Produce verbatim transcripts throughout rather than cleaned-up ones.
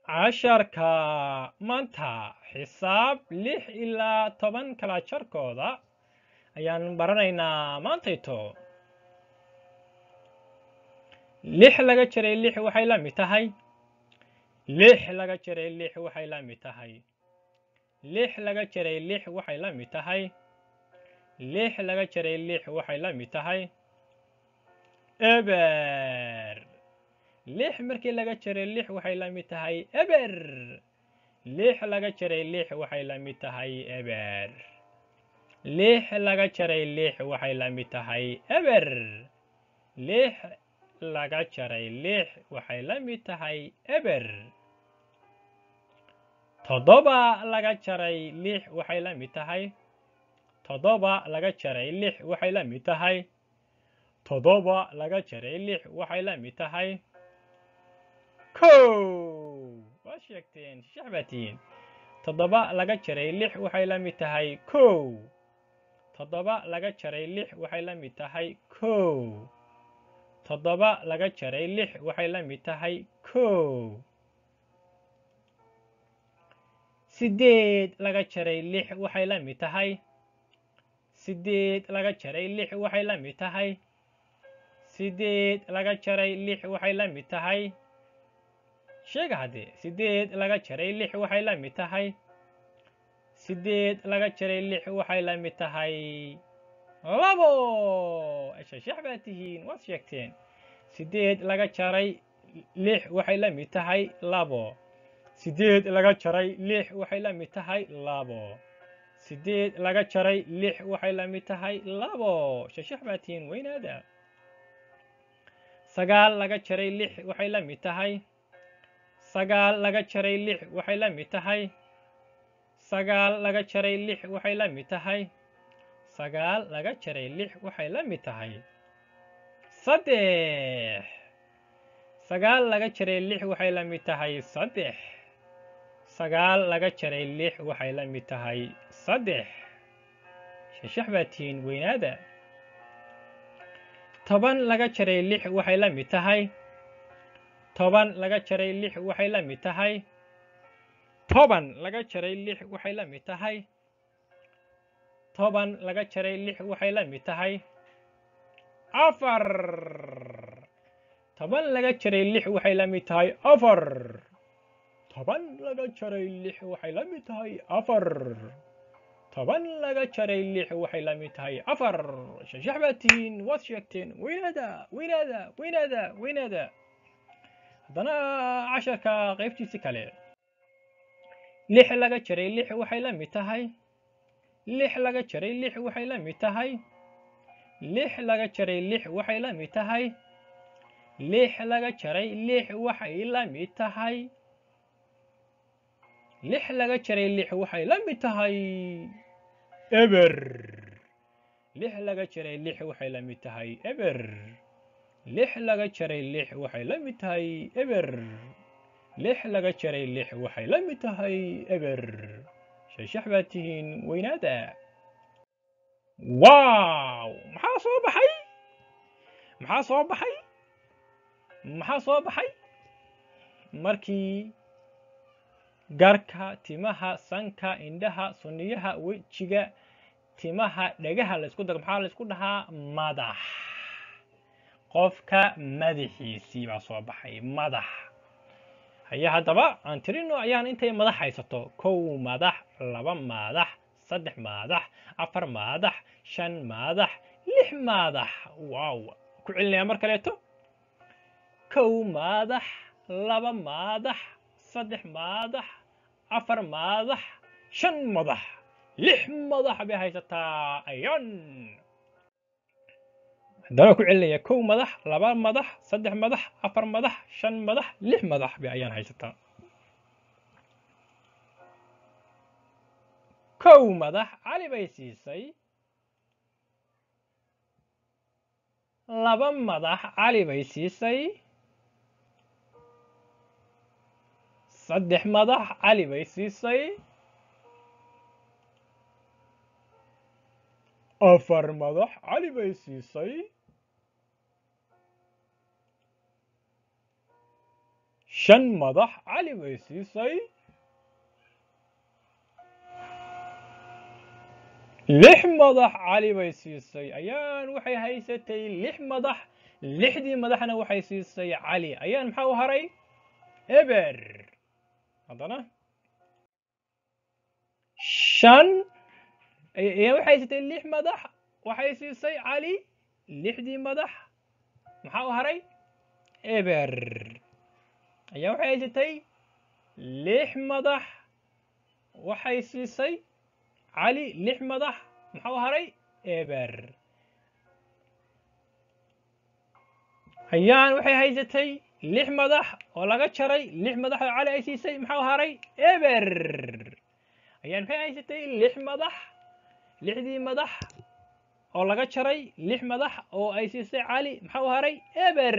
casharka maanta xisaab lix ilaa toban kala jarkooda ayaan baranaynaa maantayto. lix laga jaray lix waxay la mid tahay lix laga jaray lix waxay la mid tahay lix laga jaray lix waxay la mid tahay lix laga jaray lix waxay la mid tahay eber. lix markii laga jaray lix waxay la mid tahay eber. lix laga jaray lix waxay la mid tahay eber. lix laga jaray lix waxay la mid tahay eber. lix laga jaray lix waxay la mid tahay eber. toddoba laga jaray lix waxay la mid tahay toddoba laga jaray lix waxay la mid tahay toddoba laga jaray lix waxay la mid tahay kow. waa sheegteen shacbatiin. toddoba laga jaray lix waxay la mid tahay kow. toddoba laga jaray lix waxay la mid tahay kow. toddoba laga jaray lix waxay la mid tahay kow. sideed laga jaray lix waxay la mid tahay sideed laga jaray lix waxay la mid tahay sideed laga jaray lix waxay la mid tahay sheega haddee sideed laga jaray lix waxay la mid tahay sideed laga jaray lix waxay la mid tahay labo. shashax baa tihiin waad sheegteen. sideed laga jaray lix waxay la mid tahay labo. sideed laga jaray lix waxay la mid tahay labo. sideed laga jaray lix waxay la mid tahay labo. shashax baa tihiin weynaada. sagaal laga jaray lix waxay la mid tahay sagaal laga jaray lix waxay la mid tahay sagaal laga jaray lix waxay la mid tahay sagaal laga jaray lix waxay la mid tahay saddex. sagaal laga jaray lix waxay la mid tahay saddex. sagaal laga jaray lix waxay la mid tahay saddex. shashax baa tihiin weynaada. toban laga jaray lix waxay la mid tahay toban laga jaray lix waxay la mid tahay toban laga jaray lix waxay la mid tahay toban laga jaray lix waxay la mid tahay afar. toban laga jaray lix waxay la mid tahay afar. toban laga jaray lix waxay la mid tahay afar. toban laga jaray lix waxay la mid tahay afar. shashax baa tihiin waad sheegteen weynaada weynaada weynaada weynaada. haddana casharka qaybtiisi kale. lix laga jaray lix waxay la mid tahay lix laga jaray lix waxay la mid tahay lix laga jaray lix waxay la mid tahay lix laga jaray lix waxay la mid tahay lix laga jaray lix waxay la mid tahay eber. lix laga jaray lix waxay la mid tahay eber. lix laga jaray lix waxay la mid tahay eber. lix laga jaray lix waxay la mid tahay eber. shashax baa tihiin weynaada. waaw maxaa soo baxay maxaa soo baxay maxaa soo baxay markii garka timaha sanka indhaha sunniyaha wejiga timaha dhagaha la isku daro maxaa la isku dhahaa madax. qofka madaxiisii baa soo baxay madax. haya haddaba aan tirino ayaan intay madax haysato kow madax laba madax saddex madax afar madax shan madax lix madax. waaw ku celinaya mar kaleeto kow madax laba madax saddex madax afar madax shan madax lix madax bay haysataa ayaan. haddana ku celinaya kow madax laba madax saddex madax afar madax shan madax lix madax bay ayaan haysataa. kow madax cali bay siisay laba madax cali bay siisay saddex madax cali bay siisay afar madax cali bay siisay shan madax cali bay siisay lix madax cali bay siisay ayaan waxay haysatay lix madax lixdii madaxna waxay siisay cali ayaan maxaa u haray eber haddana shan ayaan waxay haysatay lix madax waxay siisay cali lixdii madax maxaa u haray eber ayaan waxay haysatay lix madax waxay siisay cali lix madax maxaa u haray eber ayaan waxay haysatay lix madax oo laga jaray lix madax oo cali ay siisay maxaa u haray eber ayaan waxay haysatay lix madax lixdii madax oo laga jaray lix madax oo ay siisay cali maxaa u haray eber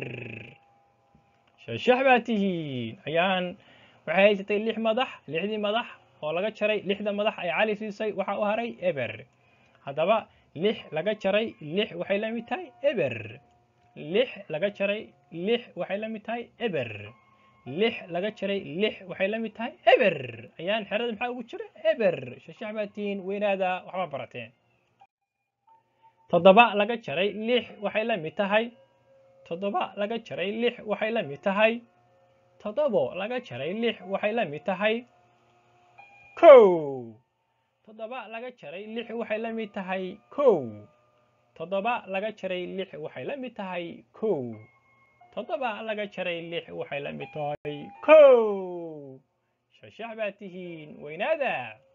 shashax baa tihiin ayaan waxay haysatay lix madax lixdii madax oo laga jaray lixda madax ay cali siisay waxaa u haray eber haddaba lix laga jaray lix waxay la mid tahay eber lix laga jaray lix waxay la mid tahay eber lix laga jaray lix waxay la mid tahay eber ayaan xerada maxaa ugu jira eber shashax baa tihiin weynaada waxba barateen toddoba laga jaray lix waxay la mid tahay toddoba laga jaray lix waxay la mid tahay toddobo laga jaray lix waxay la mid tahay kow toddoba laga jaray lix waxay la mid tahay kow toddoba laga jaray lix waxay la mid tahay kow toddoba laga jaray lix waxay la mid tahay kow shashax baa tihiin weynaada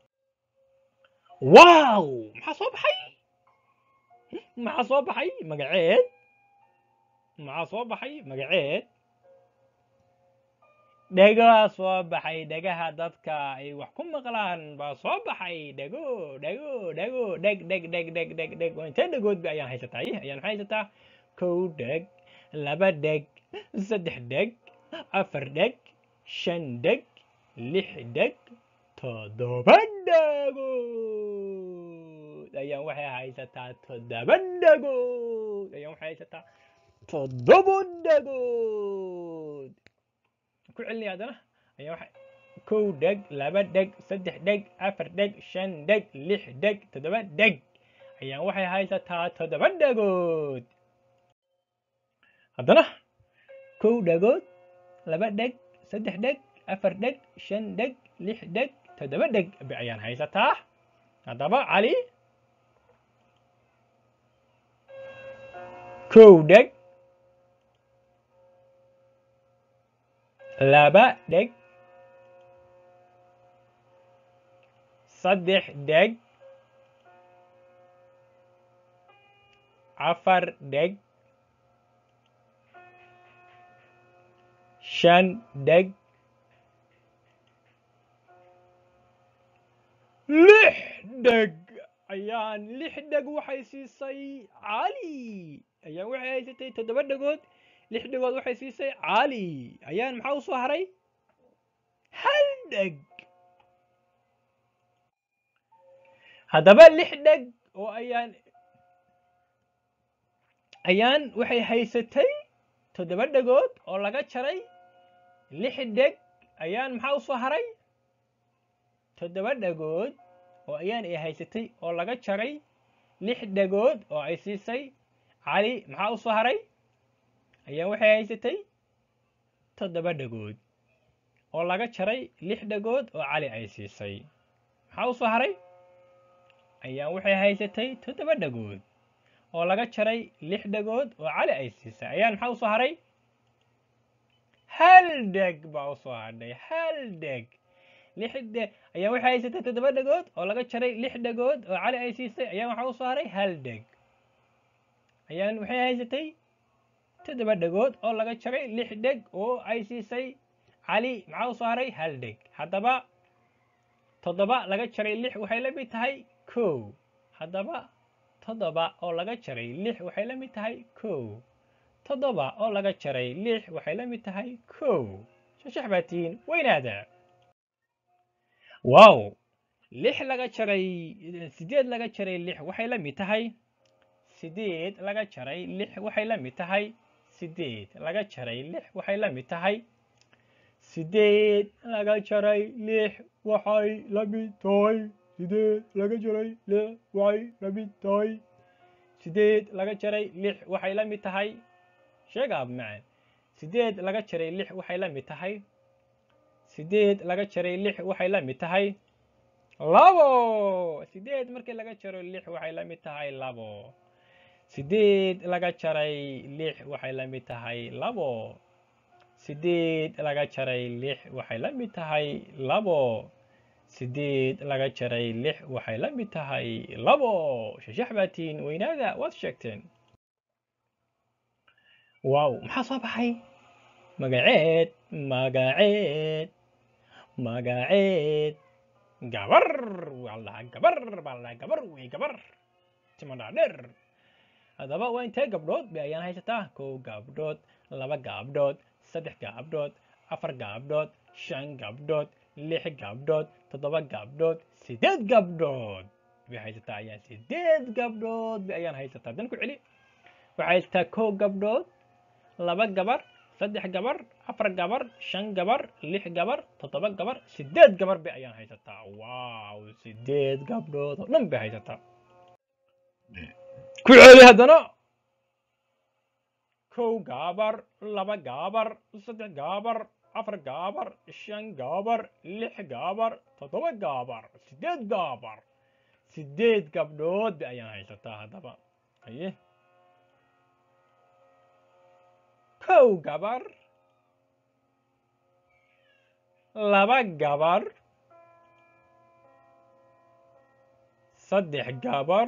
waaw maxaa soo baxay maxaa soo baxay magaceed maxaa soo baxay magaceed dhagaha soo baxay dhagaha dadka ay wax ku maqlaan baa soo baxay dhago dhago dhago dheg dheg dheg dheg dheg dheg waa intee dhagoodba ayaan haysataa ayaan maxay haysataa kow dheg laba dheg saddex dheg afar dheg shan dheg lix dheg toddoba dhagood ayaan waxay haysataa toddoba dhagood ayaan waxay haysataa toddoba dhagood ku celinaya haddana ayaa waxa kow dheg laba dheg saddex dheg afar dheg shan dheg lix dheg toddoba dheg ayaan waxay haysataa toddoba dhagood haddana kow dhagood laba dheg saddex dheg afar dheg shan dheg lix dheg toddoba dheg ayaan haysataa haddaba cali kow dheg laba dheg saddex dheg afar dheg shan dheg lix dheg ayaan lix dheg waxay siisay cali ayaan waxay haysatay toddoba dhagood lix dhagood waxay siisay cali ayaan maxaa u soo haray hal dheg haddaba lix dheg oo ayaan ayaan waxay haysatay toddoba dhagood oo laga jaray lix dheg ayaan maxaa u soo haray toddoba dhagood oo ayaan ay haysatay oo laga jaray lix dhagood oo ay siisay cali maxaa u soo haray ayaan waxay haysatay toddoba dhagood oo laga jaray lix dhagood oo cali ay siisay maxaa u soo haray ayaan waxay haysatay toddoba dhagood oo laga jaray lix dhagood oo cali ay siisay ayaan maxaa u soo haray hal dheg baa u soo hadhay hal dheg lix dheg ayaan waxay haysatay toddoba dhagood oo laga jaray lix dhagood oo cali ay siisay ayaan waxaa u soo haray hal dheg ayaan waxay haysatay toddoba dhagood oo laga jaray lix dheg oo ay siisay cali maxaa u soo haray hal dheg haddaba toddoba laga jaray lix waxay la mid tahay kow haddaba toddoba oo laga jaray lix waxay la mid tahay kow toddoba oo laga jaray lix waxay la mid tahay kow shashax baa tihiin weynaada waaw lix laga jaray sideed laga jaray lix waxay la mid tahay sideed laga jaray lix waxay la mid tahay sideed laga jaray lix waxay la mid tahay sideed laga jaray lix waxay la mid tahay sideed laga jaray lix waxay la mid tahay sideed laga jaray lix waxay la mid tahay sheeg ab macaan sideed laga jaray lix waxay la mid tahay sideed laga jaray lix waxay la mid tahay labo sideed markii laga jaro lix waxay la mid tahay labo sideed laga jaray lix waxay la mid tahay labo sideed laga jaray lix waxay la mid tahay labo sideed laga jaray lix waxay la mid tahay labo shashax baatiin weynaada waad sheegteen waaw maxaa soo baxay magaceed magaceed magaceed gabar wallah gabar wallah gabar way gabar timadhaadheer haddaba waa intee gabdhood bay ayaan haysataa kow gabdhood laba gabdhood saddex gabdhood afar gabdhood shan gabdhood lix gabdhood toddoba gabdhood sideed gabdhood bay haysataa ayaan sideed gabdhood bay ayaan haysataa dan ku celi waxay haysataa kow gabdhood laba gabar saddex gabar afar gabar shan gabar lix gabar toddoba gabar sideed gabar bay ayaan haysataa waaw sideed gabdhood oo dhan bay haysataa ku celi haddana kow gabar laba gabar saddex gabar afar gabar shan gabar lix gabar toddoba gabar sideed gabar sideed gabdhood bay ayaan haysataa haddaba haye kow gabar laba gabar saddex gabar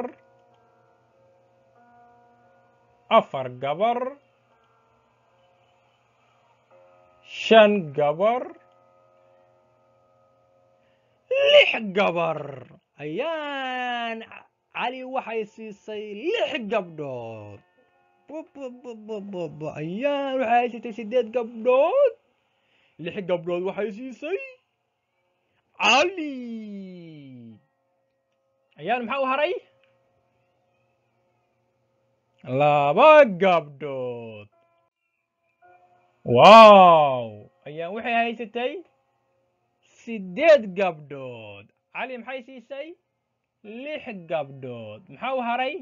afar gabar shan gabar lix gabar ayaan cali waxay siisay lix gabdhood ayaan waxay siisay sideed gabdhood lix gabdhood waxay siisay cali ayaan maxaa u haray laba gabdhood waaw ayaan waxay haysatay sideed gabdhood cali maxay siisay lix gabdhood maxaa u haray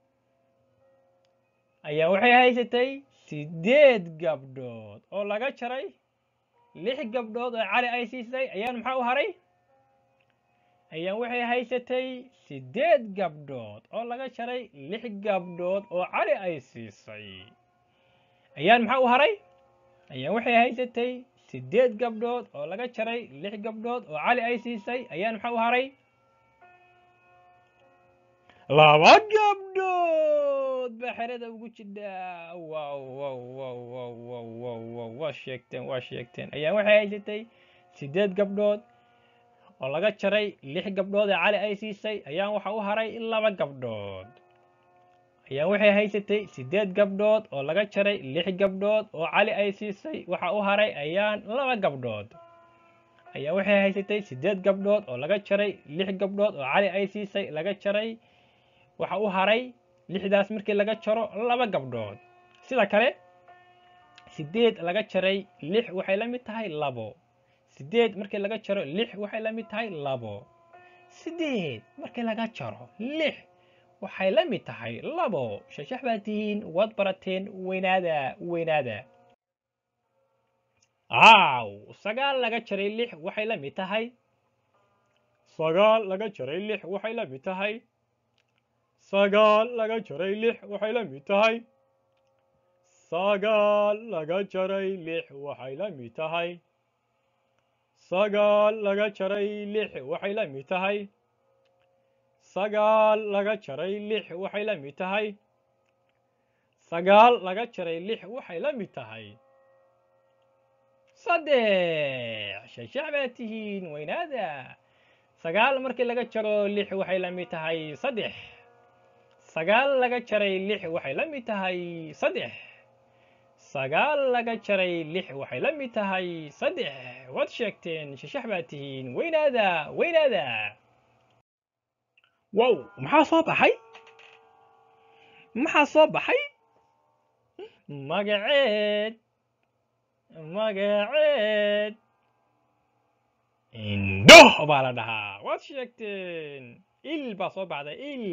ayaan waxay haysatay sideed gabdhood oo laga jaray lix gabdhood oo cali ay siisay ayaan maxaa u haray ayaan waxay haysatay sideed gabdhood oo laga jaray lix gabdhood oo cali ay siisay ayaan maxaa u haray ayaan waxay haysatay sideed gabdhood oo laga jaray lix gabdhood oo cali ay siisay ayaan maxaa u haray laba gabdhood baa xerada ugu jidhaa wow wow wow wow wow wow wow waa sheegteen waa sheegteen ayaan waxay haysatay sideed gabdhood oo laga jaray lix gabdhood ee cali ay siisay ayaan waxa u haray laba gabdhood ayaan waxay haysatay sideed gabdhood oo laga jaray lix gabdhood oo cali ay siisay waxa u haray ayaan laba gabdhood ayaan waxay haysatay sideed gabdhood oo laga jaray lix gabdhood oo cali ay siisay laga jaray waxa u haray lixdaas markii laga jaro laba gabdhood sida kale sideed laga jaray lix waxay la mid tahay labo sideed markii laga jaro lix waxay la mid tahay labo sideed markii laga jaro lix waxay la mid tahay labo shashax baa tihiin waad barateen weynaada weynaada aaw sagaal laga jaray lix waxay la mid tahay sagaal laga jaray lix waxay la mid tahay sagaal laga jaray lix waxay la mid tahay sagaal laga jaray lix waxay la mid tahay sagaal laga jaray lix waxay la mid tahay sagaal laga jaray lix waxay la mid tahay sagaal laga jaray lix waxay la mid tahay saddex shashax baa tihiin weynaada sagaal markii laga jaro lix waxay la mid tahay saddex sagaal laga jaray lix waxay la mid tahay saddex sagaal laga jaray lix waxay la mid tahay saddex waad sheegteen shashax baa tihiin weynaada weynaada wow maxaa soo baxay maxaa soo baxay magaceed magaceed indho baa la dhahaa. waad sheegteen. il baa soo baxday il.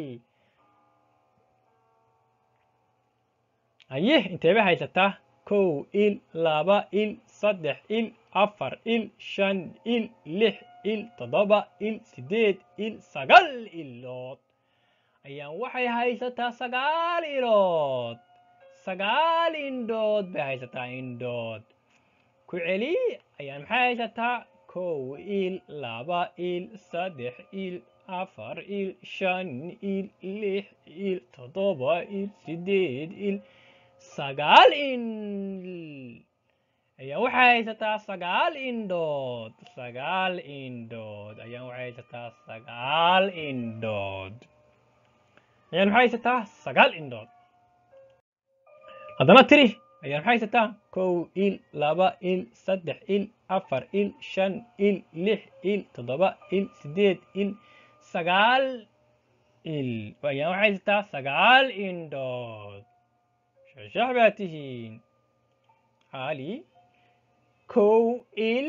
haye intee bay haysataa? kow il, laba il, saddex il, afar il, shan il, lix il, toddoba il, sideed il, sagaal ilood. ayaan waxay haysataa sagaal ilood. sagaal indhood bay haysataa indhood. ku celi. ayaan maxay haysataa? kow il, laba il, saddex il, afar il, shan il, lix il, toddoba il, sideed il, sagaal il. ayaan waxay haysataa sagaal indhood. sagaal indhood. ayaan waxay haysataa sagaal indhood. ayaan maxay haysataa sagaal indhood. haddana tiri. ayaan maxay haysataa? kow il, laba il, saddex il, afar il, shan il, lix il, toddoba il, sideed il, sagaal il. ayaan waxay haysataa sagaal indhood. shashax baa tihiin. cali. kow il,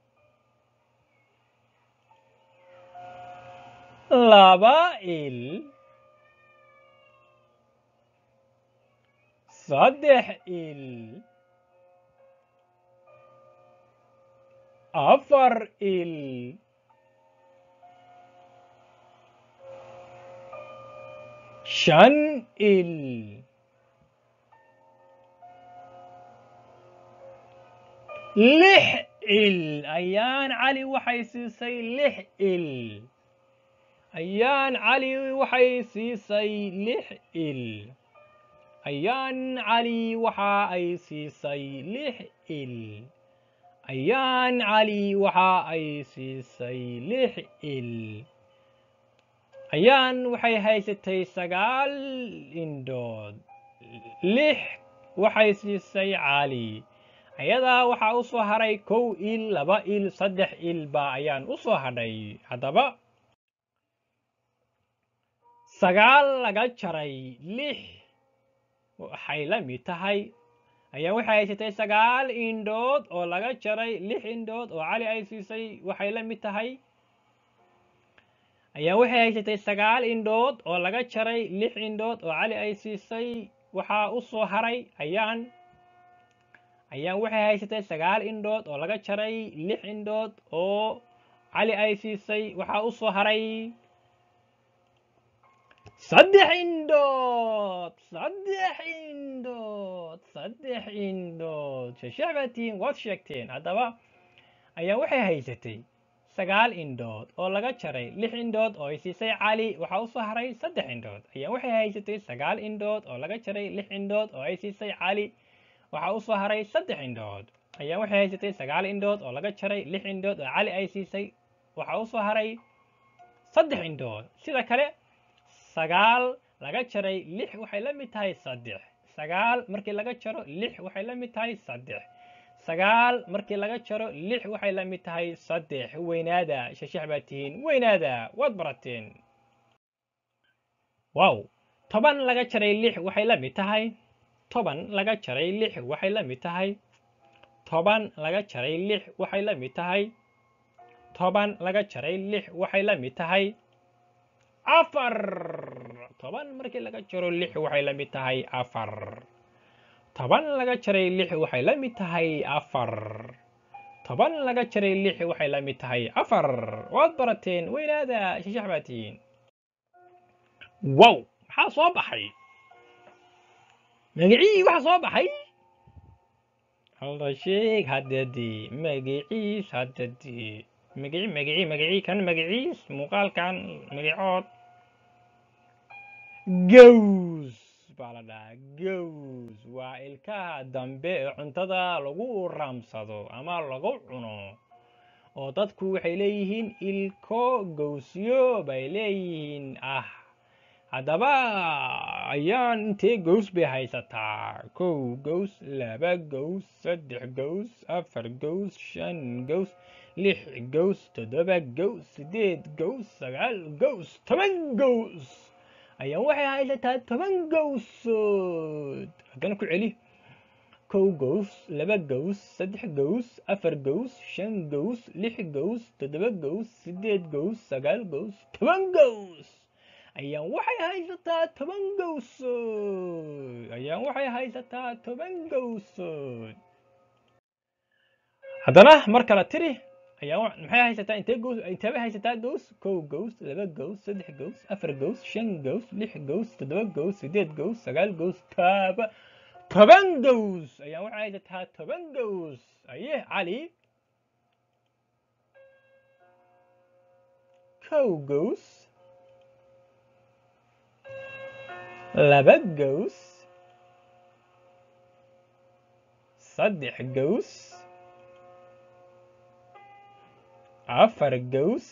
laba il, saddex il, afar il, shan il, lix il. ayaan cali waxay siisay lix il. ayaan cali waxay siisay lix il. ayaan cali waxa ay siisay lix il. ayaan cali waxa ay siisay lix il. ayaan waxay haysatay sagaal indhood. lix waxay siisay cali. ayadaa waxaa u soo haray kow il, laba il, saddex il baa ayaan u soo hadhay. haddaba sagaal laga jaray lix waxay la mid tahay. ayaan waxay haysatay sagaal indhood oo laga jaray lix indhood oo cali ay siisay waxay la mid tahay. ayaan waxay haysatay sagaal indhood oo laga jaray lix indhood oo cali ay siisay waxaa u soo haray. ayaan ayaan waxay haysatay sagaal indhood oo laga jaray lix indhood oo cali ay siisay waxaa u soo haray saddex indhood. saddex indhood. saddex indhood. shashax baa tihiin. waad sheegteen. haddaba ayaan waxay haysatay sagaal indhood oo laga jaray lix indhood oo ay siisay cali waxaa u soo haray saddex indhood. ayaan waxay haysatay sagaal indhood oo laga jaray lix indhood oo ay siisay cali waxaa u soo haray saddex indhood. ayaan waxay haysatay sagaal indhood oo laga jaray lix indhood oo cali ay siisay waxaa u soo haray saddex indhood. sida kale sagaal laga jaray lix waxay la mid tahay saddex. sagaal markii laga jaro lix waxay la mid tahay saddex. sagaal markii laga jaro lix waxay la mid tahay saddex. weynaada. shashax baa tihiin. weynaada. waad barateen. wow. toban laga jaray lix waxay la mid tahay. toban laga jaray lix waxay la mid tahay. toban laga jaray lix waxay la mid tahay. toban laga jaray lix waxay la mid tahay afar. toban markii laga jaro lix waxay la mid tahay afar. toban laga jaray lix waxay la mid tahay afar. toban laga jaray lix waxay la mid tahay afar. waad barateen. weynaada. shashax baa tihiin. wow. maxaa soo baxay? magacii waxa soo baxay? alla sheeg haddadii. magaciis haddadii. magaci magaci magaci kan magaciis muuqaalkan magacood gaws baa la dhahaa. gaws waa ilkaha dambe ee cuntada lagu raamsado ama lagu cuno oo dadku waxay leeyihiin ilko gawsyo bay leeyihiin. ah haddaba ayaan intee gaws bay haysataa? kow gaws, laba gaws, saddex gaws, afar gaws, shan gaws, lix gaws, toddoba gaws, sideed gaws, sagaal gaws, toban gaws. ayaan waxay haysataa toban gawsood. haddana ku celi. kow gows laba gows saddex gows afar gows shan gows lix gows toddoba gows sideed gows sagaal gows toban gows ayaan waxay haysataa toban gowsood ayaan waxay haysataa toban gowsood haddana mar kale tiri ayaan maxay haysataa intee gows intee haysataa gows kow gows laba gows saddex gows afar gows shan gows lix gows toddoba gows sideed gows sagaal gows toba toban gows ayaan waxay haysataa toban gows aye cali kow gows laba gows saddex gows afar gows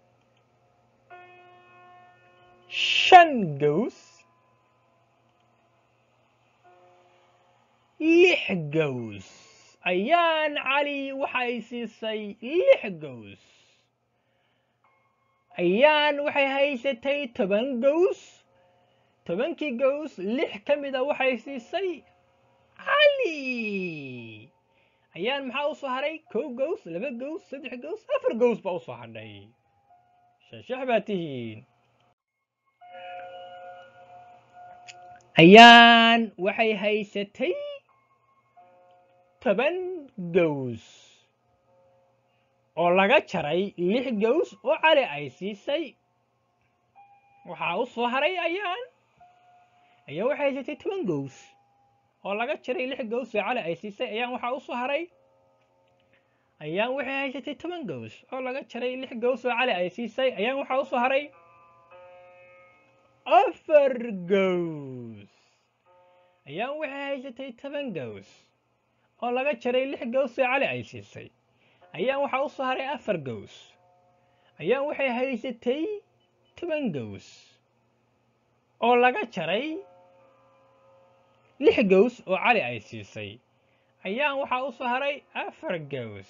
shan gows lix gows ayaan cali waxay siisay lix gows ayaan waxay haysatay toban gows tobankii gows lix ka mid a waxay siisay cali ayaan maxaa u soo haray kow gows laba gows saddex gows afar gows baa u soo hadhay shashax baa tihiin ayaan waxay haysatay toban gows oo laga jaray lix gows oo cali ay siisay waxaa u soo haray ayaan ayaan waxay haysatay toban gows oo laga jaray lix gows oo cali ay siisay ayaan waxaa u soo haray ayaan waxay haysatay toban gows oo laga jaray lix gows oo cali ay siisay ayaan waxaa u soo haray afar gows ayaan waxay haysatay toban gows oo laga jaray lix gows oo cali ay siisay ayaan waxaa u soo haray afar gows ayaan waxay haysatay toban gows oo laga jaray lix gows oo cali ay siisay ayaan waxaa u soo haray afar gows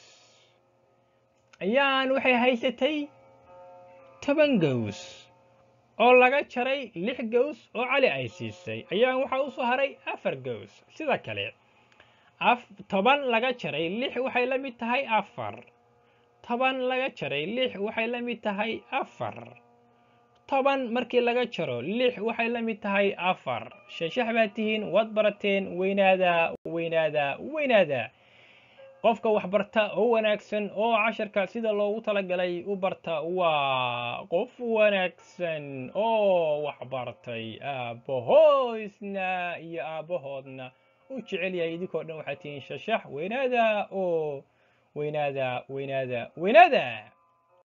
ayaan waxay haysatay toban gows oo laga jaray lix gows oo cali ay siisay ayaan waxaa u soo haray afar gows sida kale toban laga jaray lix waxay la mid tahay afar toban laga jaray lix waxay la mid tahay afar toban markii laga jaro lix waxay la mid tahay afar shashax baa tihiin waad barateen weynaada weynaada weynaada qofka wax barta oo wanaagsan oo casharka sida loogu talagalay u barta waa qof wanaagsan oo wax bartay aabahoisna iyo aabahoodna u jecel yahay idinkoo dhan waxaad tihiin shashax weynaada oo weynaada weynaada weynaada